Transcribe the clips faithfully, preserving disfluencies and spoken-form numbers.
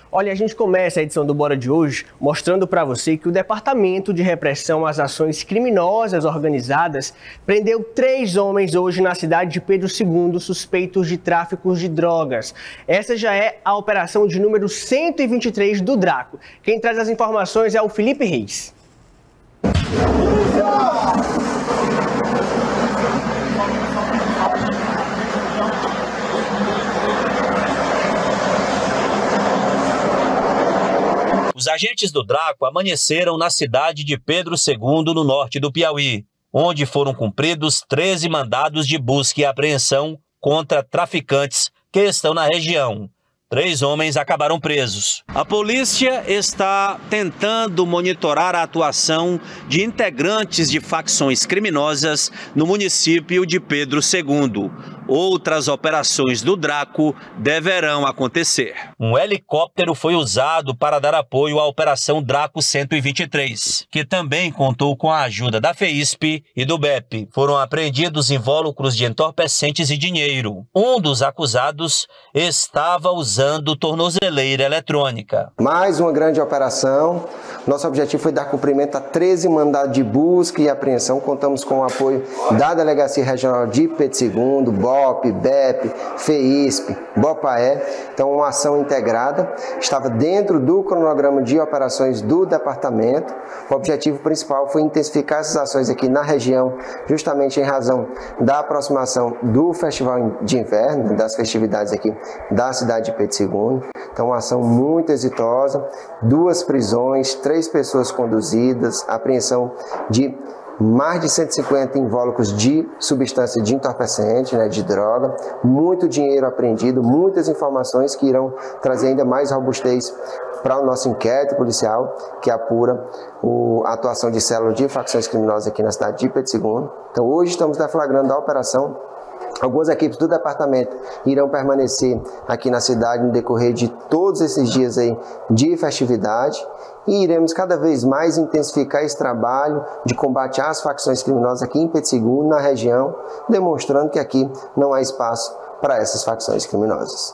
Olha, a gente começa a edição do Bora de hoje mostrando para você que o Departamento de Repressão às Ações Criminosas Organizadas prendeu três homens hoje na cidade de Pedro segundo suspeitos de tráfico de drogas. Essa já é a operação de número cento e vinte e três do Draco. Quem traz as informações é o Felipe Reis. Os agentes do Draco amanheceram na cidade de Pedro segundo, no norte do Piauí, onde foram cumpridos treze mandados de busca e apreensão contra traficantes que estão na região. Três homens acabaram presos. A polícia está tentando monitorar a atuação de integrantes de facções criminosas no município de Pedro segundo. Outras operações do Draco deverão acontecer. Um helicóptero foi usado para dar apoio à Operação Draco cento e vinte e três, que também contou com a ajuda da FEISP e do B E P. Foram apreendidos invólucros de entorpecentes e dinheiro. Um dos acusados estava usando tornozeleira eletrônica. Mais uma grande operação. Nosso objetivo foi dar cumprimento a treze mandados de busca e apreensão. Contamos com o apoio da Delegacia Regional de Pedro segundo, B O P, B E P, FEISP, BOPAE. Então, uma ação integrada. Estava dentro do cronograma de operações do departamento. O objetivo principal foi intensificar essas ações aqui na região, justamente em razão da aproximação do Festival de Inverno, das festividades aqui da cidade de Pedro segundo. Então, uma ação muito exitosa. Duas prisões, três pessoas conduzidas, apreensão de mais de cento e cinquenta invólucros de substância de entorpecente, né, de droga, muito dinheiro apreendido, muitas informações que irão trazer ainda mais robustez para o nosso inquérito policial, que apura o, a atuação de células de facções criminosas aqui na cidade de Pedro segundo. Então, hoje estamos deflagrando a operação. Algumas equipes do departamento irão permanecer aqui na cidade no decorrer de todos esses dias aí de festividade e iremos cada vez mais intensificar esse trabalho de combate às facções criminosas aqui em Pedro segundo, na região, demonstrando que aqui não há espaço para essas facções criminosas.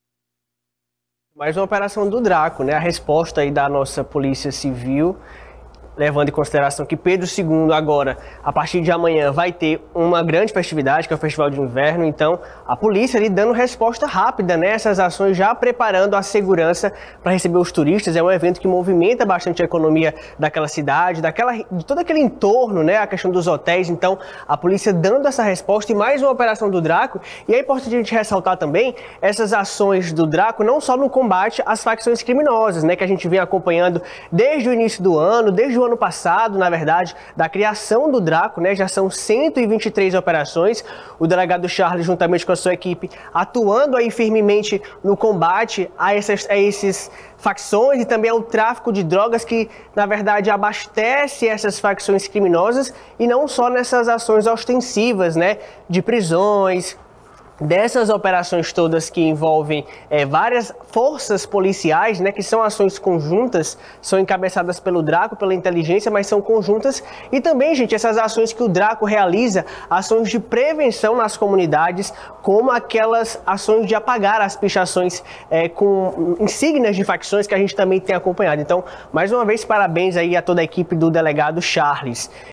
Mais uma operação do Draco, né? A resposta aí da nossa Polícia Civil, levando em consideração que Pedro segundo agora, a partir de amanhã, vai ter uma grande festividade, que é o Festival de Inverno. Então, a polícia ali dando resposta rápida nessas ações, já preparando a segurança para receber os turistas. É um evento que movimenta bastante a economia daquela cidade, daquela, de todo aquele entorno, né? A questão dos hotéis. Então, a polícia dando essa resposta e mais uma operação do Draco. E é importante a gente ressaltar também essas ações do Draco, não só no combate às facções criminosas, né? Que a gente vem acompanhando desde o início do ano, desde o ano passado, na verdade, da criação do Draco, né? Já são cento e vinte e três operações. O delegado Charles, juntamente com a sua equipe, atuando aí firmemente no combate a essas, a esses facções e também ao tráfico de drogas que, na verdade, abastece essas facções criminosas, e não só nessas ações ostensivas, né? De prisões, dessas operações todas que envolvem é, várias forças policiais, né, que são ações conjuntas, são encabeçadas pelo Draco, pela inteligência, mas são conjuntas. E também, gente, essas ações que o Draco realiza, ações de prevenção nas comunidades, como aquelas ações de apagar as pichações é, com insígnias de facções que a gente também tem acompanhado. Então, mais uma vez, parabéns aí a toda a equipe do delegado Charles.